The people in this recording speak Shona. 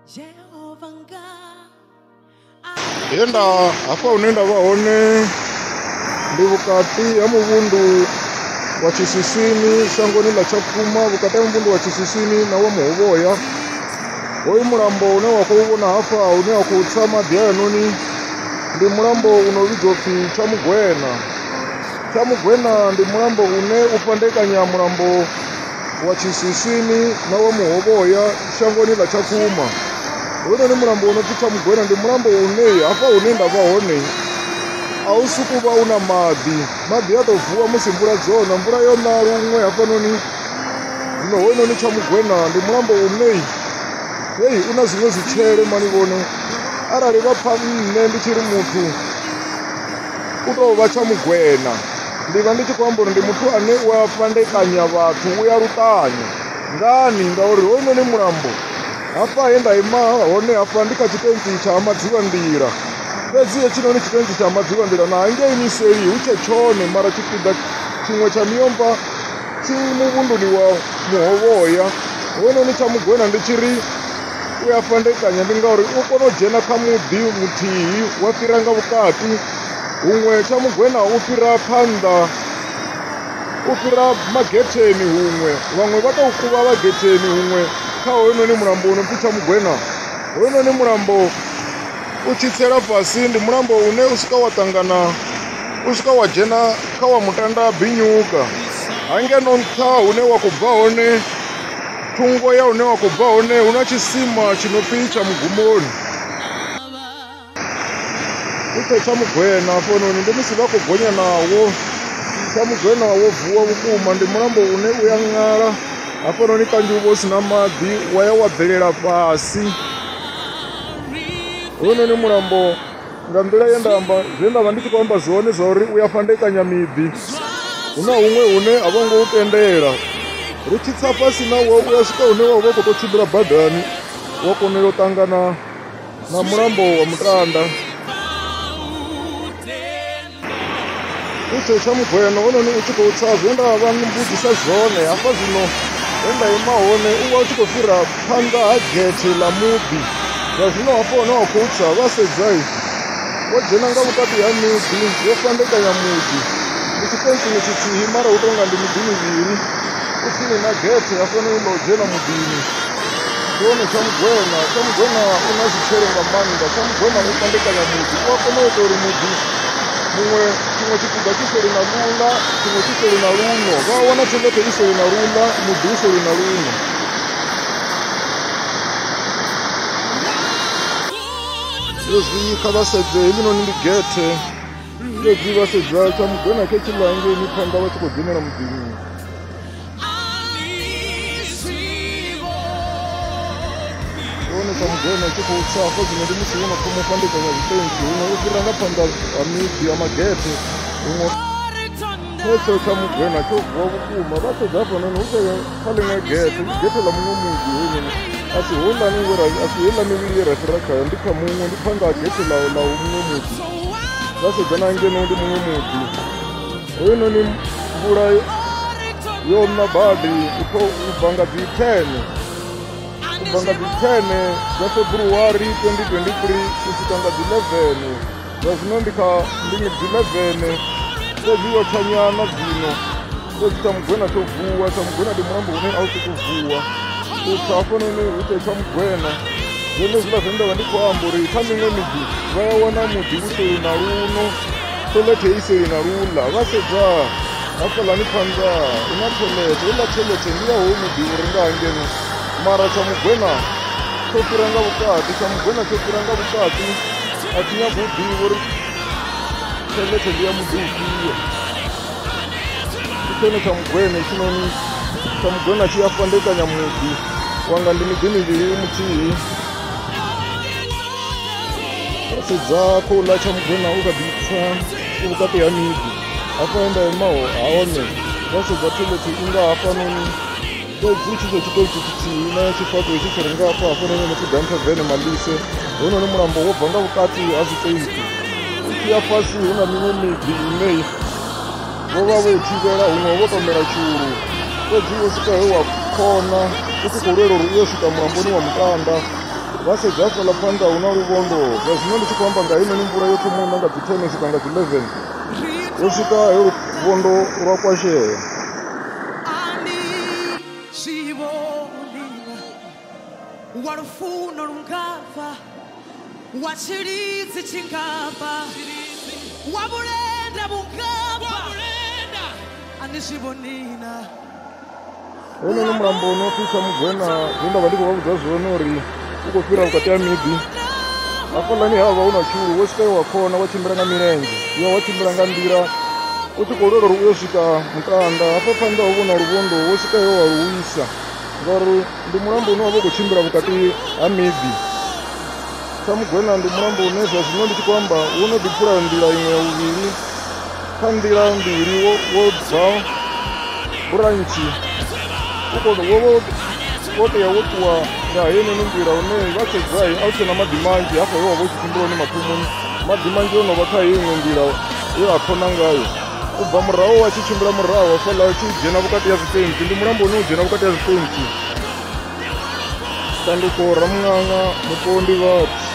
Yenda hapa unaenda vaone ndi vukati ya muvundu wa Chisisini shangoni la Chakuma vukati ya muvundu wa Chisisini na wa Muhovoya. Hoyu mulambo une wakuubona hapa une wakutsa madhi ayanoni ndi mulambo unovidzwa kuti Tshamugwena. Tshamugwena ndi mulambo une ufhandekanya mulambo wa Chisisini na wa Muhovoya shangoni la Chakuma. Hoyu ni mulambo unoti Tshamugwena ndi mulambo une hapa unoenda vahone ausi kuva una madhi atovhuwa musi mvura dzona mvura yona rumwe hapa noni. Zvino hoyu noni Tshamugwena ndi mulambo une hei una zvimwe zvichere manivone arali vapfa nne ndichiri muthu utova Tshamugwena ndiva ndichikwamba uri ndi muthu ane wafhandekanya vathu uyarutanya ngani ngauri hoyu noni mulambo hapa enda ima hone hapa ndikachitenzi cha madzivandira fedzi yechinoni chitenzi cha madzivandira na hangeyimiseri uchechone mara chipiga chimwe cha miyomba chimuvunduni wa Muhovoya. Hoyu noni Tshamugwena ndichiri uyafhandekanya ndi ngauri ukona ujena kha mudhi muthihi wafira nga vukati humwe Tshamugwena ufira phanḓa ufira magetheni humwe vamwe vatoukuva vagetheni humwe kha hoyu noni mulambo unopfi Tshamugwena. Hoyu noni mulambo uchitsela fhasi ndi mulambo une usika watangana usika wajena kha wa mutanda binyuka hangeno nṱha hune wa khou bva hone thungo ya hune wa khou bva hone huna tshisima chinopfi Tshamugumoni. Uto Tshamugwena fononi ndi musi vha khou gonya nawo Tshamugwena wo vuwa vhukuma ndi mulambo une uya ṅala hafhanoni kanzhi uvha usina maḓi waya wa bvelela fhasi. Hoyu noni mulambo nga nḓila ye nda amba zwe ndavha ndi tshi khou amba zwone zwa uri uya fhandekanya miḓi huna huṅwe hune a vho ngo u tendela ri tshi tsa fhasi nawo uya swika hune wa vha khou tou tshimbila badani wa konela u ṱangana na mulambo wa Mutanda. Uto Tshamugwena hononi u tshi khou tsa zwe nda vha mbudzisa zwone hafha zwino he nda ima hone u vha u tshi khou fhira phanḓa ha gethe ḽa muḓi zwa zwino hafha hone wa khou tsa vha sedzai wo dzhena nga vhukati ha miḓi yo fhandekanya muḓi ndi tshitentsi tshithihi mara hu tonga ndi miḓi mivhili u tsini na gethe hafhanoni ḽa u dzhena muḓini. Ndi wone Tshamugwena. Tshamugwena u na zwitshele nga maanḓa. Tshamugwena u fhandekanya muḓi u a kona u ita uri muḓi muṅwe tshiṅwe tshipiḓa tshi seli na luḽa tshiṅwe tshi seli na luno vha wana tshelede i seli na luḽa muḓi u seli na luno. Hezwi kha vha sedze heḽinoni ndi gethe fhedzi vha sedza Tshamugwena khe tshi ḽa hangeini phanḓa vha tshi khou dzhenela muḓini. Hone Tshamugwena tshi khou tsa hafha zwino ndi musi wono thoma u fhandekanya zwitentsi huṅwe u fhira nga phanḓa ha miḓi ya magethe huṅwe hetsho Tshamugwena tsho vuwa vhukuma vha sedza hafhanoni hu tshe kha ḽiṅwe gethe ḽa muṅwe muḓi hoyunoni asi houḽani asi heiḽa mivhili ye ra fhira khayo ndi kha muṅwe ndi phanḓa ha gethe ḽa muṅwe muḓi vha sedza na ngeno ndi muṅwe muḓi. Hoyunoni mvula yo na badi u bva nga dzi 10 ubva nga dzi 10 dza February 2023 u swika nga dzi 11 zwa zwino ndi dzi 11 fhedzi yo thanyana zwino fhedzi Tshamugwena tsho vuwa. Tshamugwena ndi mulambo une a u sokou vuwa u tsa hafhanoni hu tshe Tshamugwena zwenezwiḽa zwe nda vha ndi khou amba uri kha miṅwe miḓi vha ya wana muḓi u seli na luno toilethe i seli na luḽa vha sedza hafhaḽani phanḓa hu na toilethe heiḽa toilethe ndi ya hoyu muḓi uri nga hangeno mara Tshamugwena tsho fhira nga vhukati. Tshamugwena tsho fhira nga vhukati a thi nyagi u ḓivha uri toilethe ndi ya muḓi ufhio. Ndi tshone Tshamugwena hetshinoni Tshamugwena tshi a fhandekanya muḓi wanga ndi miḓi mivhili muthihi. Vha sedza khouḽa Tshamugwena u kha ḓi tsa u vhukati ha miḓi hafha enda imaho hone vha sedza toilethe i nga hafhanoni fhedzi tshicho tshiṱentsi tshithihi na tshifhaṱo hetshi tshi re nga hafha hafhanoni no pfi Danthavene Malise. Hoyunoni mulambo wo bva nga vhukati ha zwitentsi u tshi ya fhasi hu na miṅwe miḓi ine vho vha vho thivhela huṅwe vho tomela tshulu fhedzi u swika he wa khona u tshi khou lwela uri u yo swika mulamboni wa Mutanda vasedza hafhaḽa phanḓa hu na luvhondo. Zwa zwino ndi tshi khou amba nga heinoni mvula yo thoma u na nga dzi 10 u swika nga dzi 11 yo swika he luvhondo lwa kwashea. Wa lufuno lungava, wa tshilidzi tshingava, wa vhulenda vhungava, ani zwi vhonina. Hounoni mulambo no pfi Tshamugwena zwine nda vha ndi khou vha vhudza zwone uri u khou fhira vhukati ha miḓi. Hafhaḽani havha hu na tshulu wo swika wa khona wa tshimbila nga milenzhe yo wa tshimbila nga nḓila u tshi khou lwela uri u yo swika Mutanda. Hafha phanḓa ho vhona luvhondo wo swika yo wa luisa ngauri ndi mulambo une wa vha u khou tshimbila vhukati ha miḓi. Tshamugwena ndi mulambo une zwa zwino ndi tshi khou amba wo no ḓiphula nḓila iṅwe ya vhuvhili kha nḓila mbili wo bva burantshi wo tea wo ṱuwa nga heinoni nḓila hune vha sedza a u tshena maḓi manzhi hafha he wa vha u tshi tshimbila hone mathomoni. Maḓi manzhi o no vha kha iṅwe nḓila ye a khona ngayo u bva murahu a tshi tshimbila murahu hafhaḽa a tshi dzhena vhukati ha zwitentzi. Ndi mulambo une u dzhena vhukati ha zwitentzi. Shanduko Ramuṅanga Mupondi vhathu.